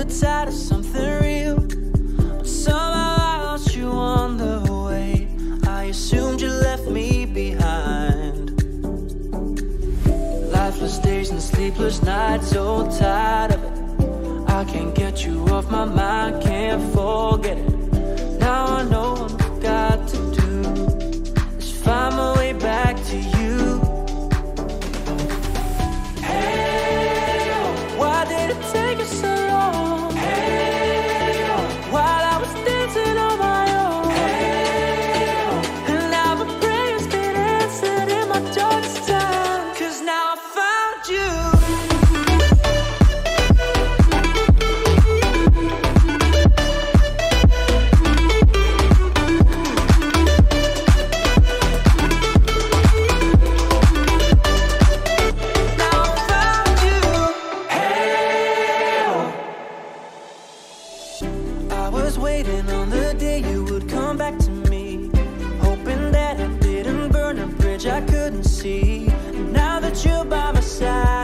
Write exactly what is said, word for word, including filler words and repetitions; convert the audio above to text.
the tide of something real, but somehow I lost you on the way. I assumed you left me behind. Lifeless days and sleepless nights, so tired of it. I can't get you off my mind, can't forget it. Now I know what I've got to do is find my way back to you. Hey, oh, why did it take us so long? Hey, oh, while I was dancing on my own. Hey, oh, and now my prayers get answered in my darkest time, 'cause now I found you. Waiting on the day you would come back to me, hoping that I didn't burn a bridge I couldn't see. And now that you're by my side,